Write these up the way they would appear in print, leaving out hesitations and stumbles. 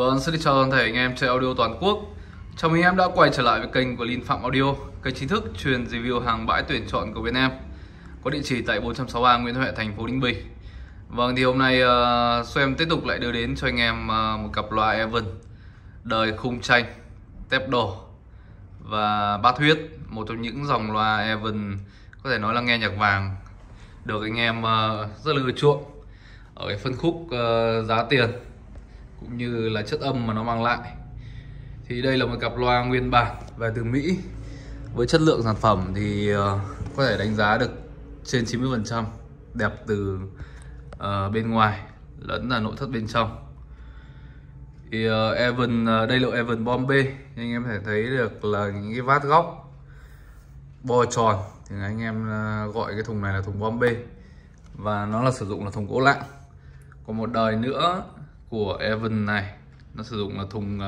Vâng, xin chào toàn thể anh em chơi audio toàn quốc. Chào mừng em đã quay trở lại với kênh của Linh Phạm Audio, kênh chính thức truyền review hàng bãi tuyển chọn của Việt Nam, có địa chỉ tại 463 Nguyễn Huệ, thành phố Ninh Bình. Vâng, thì hôm nay em tiếp tục lại đưa đến cho anh em một cặp loa Evans đời khung tranh, tép đỏ và bát huyết, một trong những dòng loa Evans có thể nói là nghe nhạc vàng được anh em rất là ưa chuộng ở cái phân khúc giá tiền cũng như là chất âm mà nó mang lại. Thì đây là một cặp loa nguyên bản về từ Mỹ, với chất lượng sản phẩm thì có thể đánh giá được trên 90%, đẹp từ bên ngoài lẫn là nội thất bên trong. Thì Evans, đây là Evans Bombay, anh em có thể thấy được là những cái vát góc bo tròn, thì anh em gọi cái thùng này là thùng Bombay, và nó là sử dụng là thùng gỗ lạng. Còn một đời nữa của Evans này nó sử dụng là thùng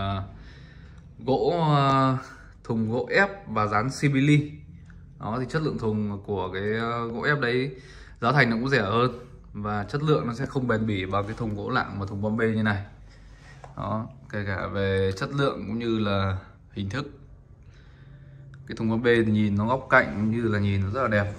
thùng gỗ ép và dán Sibili. Đó, thì chất lượng thùng của cái gỗ ép đấy giá thành nó cũng rẻ hơn, và chất lượng nó sẽ không bền bỉ bằng cái thùng gỗ lạng và thùng Bombay như này. Đó, kể cả về chất lượng cũng như là hình thức. Cái thùng Bombay thì nhìn nó góc cạnh cũng như là nhìn nó rất là đẹp.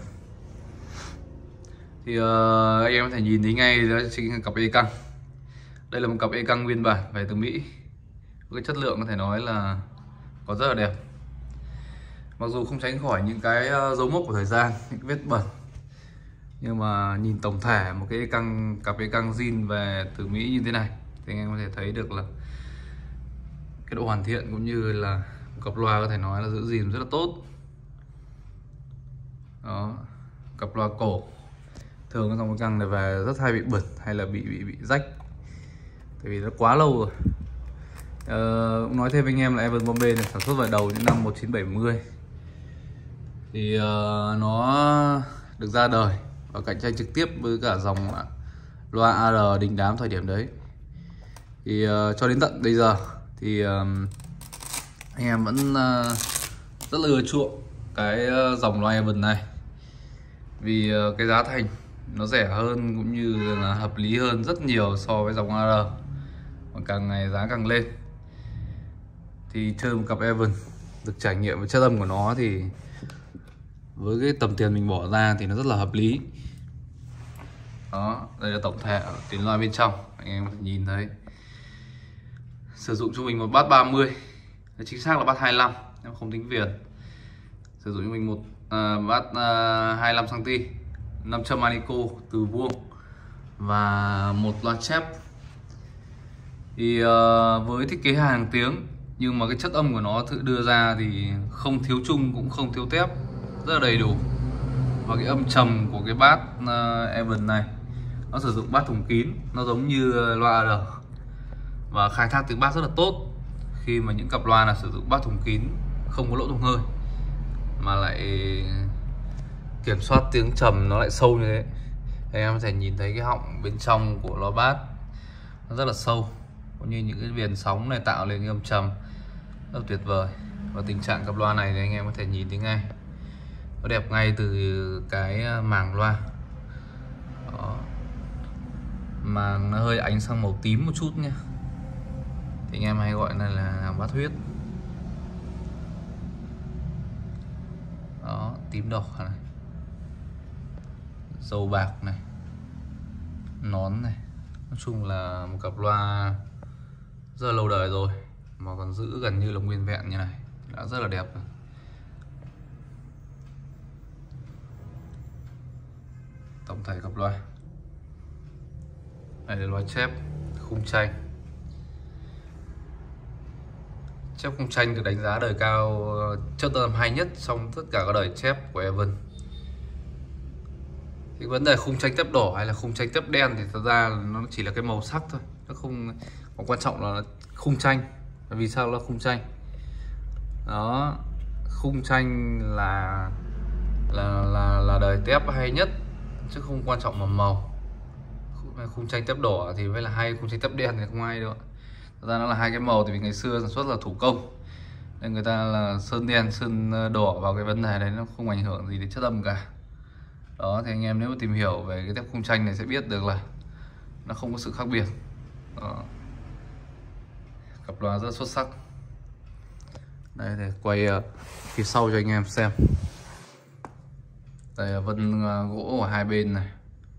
Thì anh em có thể nhìn thấy ngay đó chính là cặp e căng. Đây là một cặp e căng nguyên bản về từ Mỹ, cái chất lượng có thể nói là có rất là đẹp, mặc dù không tránh khỏi những cái dấu mốc của thời gian, những vết bẩn, nhưng mà nhìn tổng thể một cái cặp e căng zin về từ Mỹ như thế này thì anh em có thể thấy được là cái độ hoàn thiện cũng như là một cặp loa có thể nói là giữ gìn rất là tốt. Đó, cặp loa cổ thường dòng e căng này về rất hay bị bẩn hay là bị rách, tại vì nó quá lâu rồi. Cũng nói thêm với anh em là Evans Bombay này sản xuất vào đầu những năm 1970, thì nó được ra đời và cạnh tranh trực tiếp với cả dòng loa AR đình đám thời điểm đấy. Thì cho đến tận bây giờ thì anh em vẫn rất là ưa chuộng cái dòng loa Evans này, vì cái giá thành nó rẻ hơn cũng như là hợp lý hơn rất nhiều so với dòng AR, và càng ngày giá càng lên. Thì chơi một cặp Evans được trải nghiệm với chất âm của nó thì với cái tầm tiền mình bỏ ra thì nó rất là hợp lý. Đó, đây là tổng thể tiếng loa bên trong, anh em có thể nhìn thấy. Sử dụng cho mình một bass 30, chính xác là bass 25 em không tính viền. Sử dụng cho mình một bass 25 cm, 500 manico từ vuông và một loa chép. Thì với thiết kế hàng tiếng nhưng mà cái chất âm của nó tự đưa ra thì không thiếu chung cũng không thiếu tép, rất là đầy đủ. Và cái âm trầm của cái bass Evans này nó sử dụng bass thùng kín, nó giống như loa AR, và khai thác tiếng bass rất là tốt, khi mà những cặp loa là sử dụng bass thùng kín không có lỗ thùng hơi mà lại kiểm soát tiếng trầm nó lại sâu như thế. Thì em có thể nhìn thấy cái họng bên trong của loa bass nó rất là sâu, cũng như những cái viền sóng này tạo lên cái âm trầm rất là tuyệt vời. Và tình trạng cặp loa này thì anh em có thể nhìn thấy ngay, nó đẹp ngay từ cái màng loa. Đó, màng nó hơi ánh sang màu tím một chút nha, thì anh em hay gọi này là hàng bát huyết. Đó, tím đỏ này, dầu bạc này, nón này. Nói chung là một cặp loa rất là lâu đời rồi mà còn giữ gần như là nguyên vẹn như này, đã rất là đẹp rồi. Tổng thể cặp loa đây là loa chép khung tranh. Chép khung tranh được đánh giá đời cao, chất âm hay nhất trong tất cả các đời chép của Evans. Thì vấn đề khung tranh tép đỏ hay là khung tranh tép đen thì thật ra nó chỉ là cái màu sắc thôi, nó không có quan trọng là khung tranh. Vì sao là khung tranh? Đó, khung tranh là đời tép hay nhất chứ không quan trọng màu. Khung tranh tép đỏ thì mới là hay, khung tranh tép đen thì không hay đâu. Thật ra nó là hai cái màu, thì vì ngày xưa sản xuất là thủ công nên người ta là sơn đen sơn đỏ vào cái vấn đề đấy, nó không ảnh hưởng gì đến chất âm cả. Đó, thì anh em nếu mà tìm hiểu về cái tép khung tranh này sẽ biết được là nó không có sự khác biệt. Đó, Cặp loa rất xuất sắc. Đây để quay phía sau cho anh em xem. Đây là vân gỗ ở hai bên này.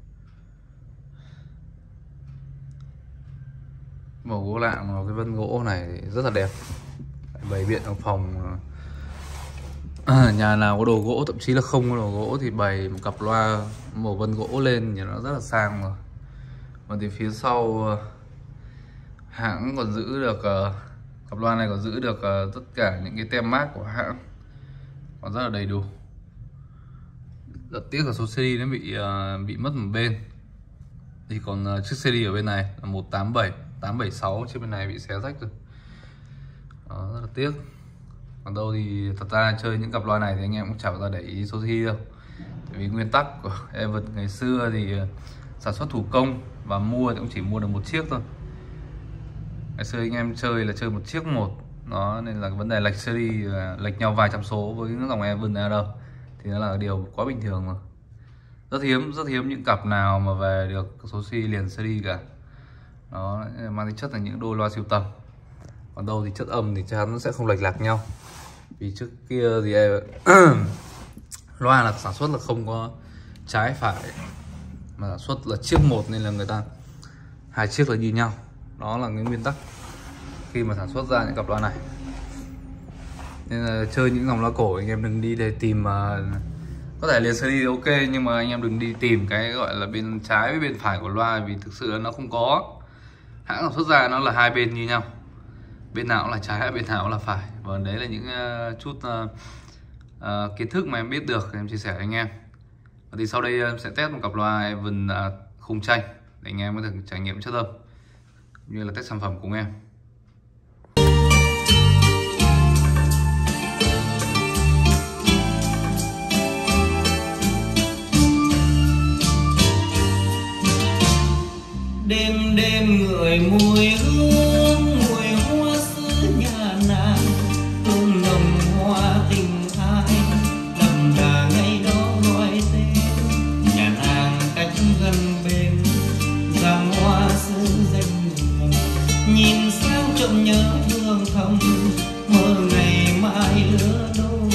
Màu gỗ lạng vào cái vân gỗ này thì rất là đẹp. Bày biện trong phòng, nhà nào có đồ gỗ, thậm chí là không có đồ gỗ thì bày một cặp loa màu vân gỗ lên thì nó rất là sang rồi. Còn thì phía sau hãng còn giữ được, cặp loa này còn giữ được tất cả những cái tem mác của hãng, còn rất là đầy đủ. Rất tiếc là số CD nó bị mất một bên, thì còn chiếc CD ở bên này là 187, 876, chiếc bên này bị xé rách rồi. Đó, rất là tiếc. Còn đâu thì thật ra chơi những cặp loa này thì anh em cũng chẳng bao giờ để ý số CD đâu. Tại vì nguyên tắc của Evans ngày xưa thì sản xuất thủ công và mua thì cũng chỉ mua được một chiếc thôi. Ngày xưa anh em chơi là chơi một chiếc một, nó nên là vấn đề lệch CD, lệch nhau vài trăm số với những dòng Evans này đâu thì nó là điều quá bình thường rồi. Rất hiếm những cặp nào mà về được số CD liền CD cả. Nó mang tính chất là những đôi loa siêu tầm. Còn đâu thì chất âm thì chắc chắn nó sẽ không lệch lạc nhau. Vì trước kia thì loa là sản xuất là không có trái phải, mà sản xuất là chiếc một nên là người ta hai chiếc là như nhau. Đó là cái nguyên tắc khi mà sản xuất ra những cặp loa này. Nên là chơi những dòng loa cổ anh em đừng đi để tìm, có thể liền CD ok, nhưng mà anh em đừng đi tìm cái gọi là bên trái với bên phải của loa, vì thực sự nó không có. Hãng sản xuất ra nó là hai bên như nhau, bên nào cũng là trái, bên nào cũng là phải. Và đấy là những chút kiến thức mà em biết được em chia sẻ với anh em. Và thì sau đây em sẽ test một cặp loa Evans khung tranh để anh em có thể trải nghiệm chất âm cũng như là test sản phẩm cùng em. Đêm đêm người mùi hương, mùi hoa xứ nhà nàng, hương nồng hoa tình ai, đậm đà ngày đó gọi tên. Nhà nàng cách gần bên, giang hoa xứ danh hồn, nhìn sang trộm nhớ hương thầm, mơ ngày mai lứa đôi.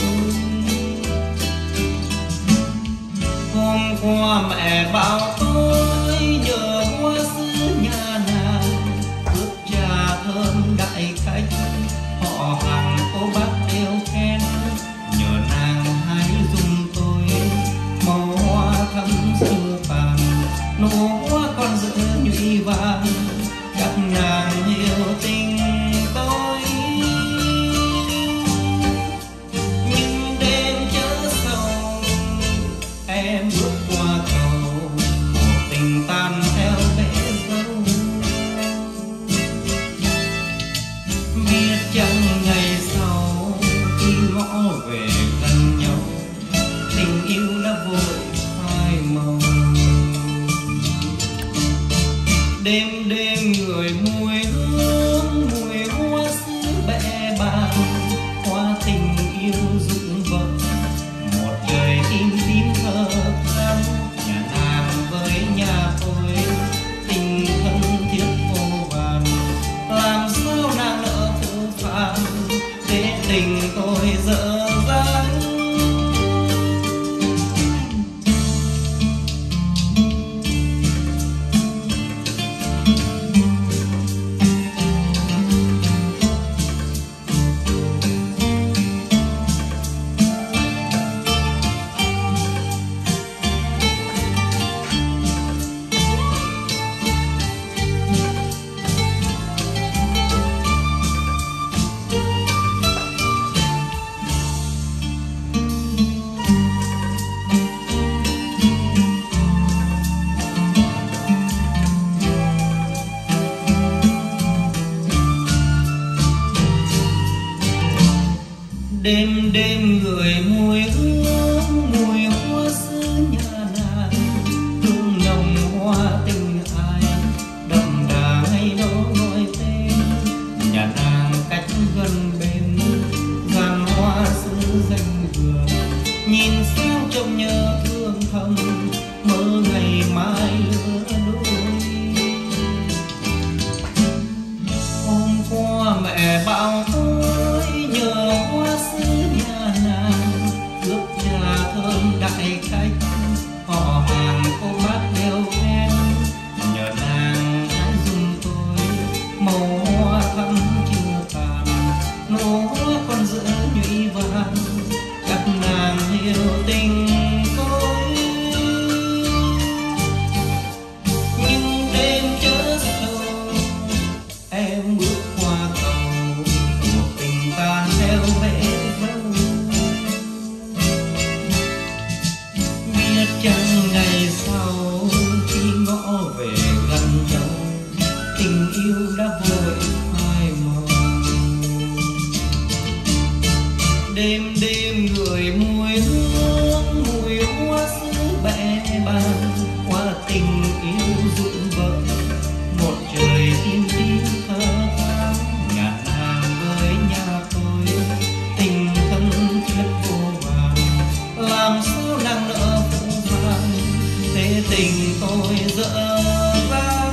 Hôm qua mẹ bảo tôi nhớ hoa xứ nhà nàng, ướp trà thơm đại khách, họ hàng cô bác đều khen, nhờ nàng hãy dùng tôi màu hoa thắm xưa vàng, nụ hoa còn giữ nhụy vàng, các nàng hiểu tình tôi. Nhưng đêm chớ sầu em bước qua cầu, một tình tan theo bể dâu. Biết chăng ngày sau khi ngõ về gần nhau, tình yêu đã vội phai màu. Đêm đêm người mùi hương, mùi hoa xứ bẽ bàng, hoa tình yêu rụng vỡ, một trời im tím thơ lắng. Nhà nàng với nhà tôi tình thân thiết vô vàn, làm sao nàng nỡ phụ phàng để tình tôi dở dang. Đêm đêm người mùi hương, mùi hoa xứ nhà nàng, hương nồng hoa tình ai, đậm đà ngày đó gọi tên. Nhà nàng cách gần bên, giàn hoa xứ danh vườn, nhìn sao trông nhớ thương thầm, mơ ngày mai lứa đôi. Hôm qua mẹ hiểu tình tôi. Nhưng đêm chớ sâu em bước qua cầu, một tình ta theo vết dấu. Biết chăng ngày sau khi ngõ về gần nhau, tình yêu đã vội phai màu. Đêm đêm người mùi hương, mùi hoa sứ bẽ bàng, qua tình yêu rụng vỡ. Một trời tim tim thơ than, ngàn hàng với nhà tôi, tình thân chất vô vàn, làm sao nàng nỡ phụ vàng, thế tình tôi dở dang.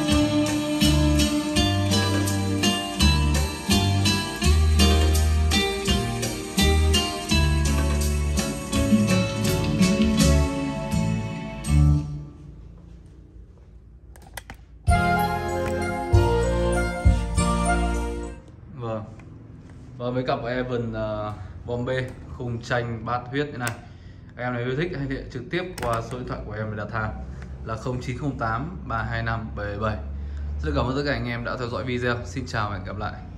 Và với cặp Evan Bombay khung tranh bát huyết như này, em này yêu thích hãy điện trực tiếp qua số điện thoại của em để đặt hàng là 0908 325 777. Rất cảm ơn tất cả anh em đã theo dõi video. Xin chào và hẹn gặp lại.